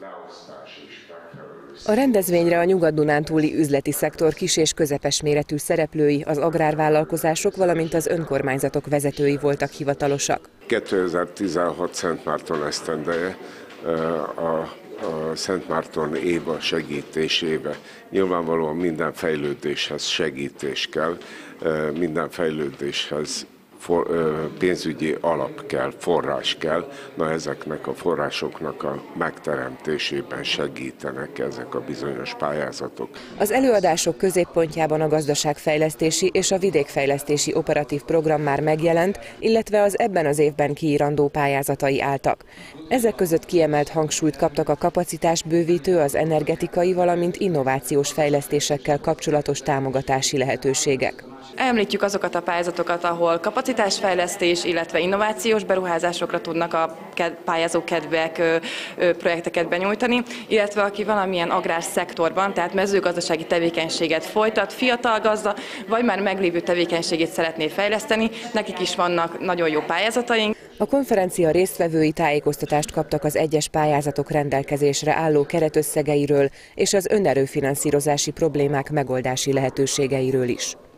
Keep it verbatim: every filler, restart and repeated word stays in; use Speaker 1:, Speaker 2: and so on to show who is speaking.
Speaker 1: A rendezvényre a Nyugat-Dunántúli üzleti szektor kis- és közepes méretű szereplői, az agrárvállalkozások, valamint az önkormányzatok vezetői voltak hivatalosak.
Speaker 2: kétezer-tizenhat Szent Márton esztendeje, a a Szent Márton éva segítésébe. Nyilvánvalóan minden fejlődéshez segítés kell, minden fejlődéshez for, pénzügyi alap kell, forrás kell. Na, ezeknek a forrásoknak a megteremtésében segítenek ezek a bizonyos pályázatok.
Speaker 1: Az előadások középpontjában a gazdaságfejlesztési és a vidékfejlesztési operatív program már megjelent, illetve az ebben az évben kiírandó pályázatai álltak. Ezek között kiemelt hangsúlyt kaptak a kapacitásbővítő, az energetikai, valamint innovációs fejlesztésekkel kapcsolatos támogatási lehetőségek.
Speaker 3: Említjük azokat a pályázatokat, ahol kapacitásfejlesztés, illetve innovációs beruházásokra tudnak a pályázók kedvek projekteket benyújtani, illetve aki valamilyen agrárszektorban, tehát mezőgazdasági tevékenységet folytat, fiatal gazda, vagy már meglévő tevékenységét szeretné fejleszteni, nekik is vannak nagyon jó pályázataink.
Speaker 1: A konferencia résztvevői tájékoztatást kaptak az egyes pályázatok rendelkezésre álló keretösszegeiről és az önerőfinanszírozási problémák megoldási lehetőségeiről is.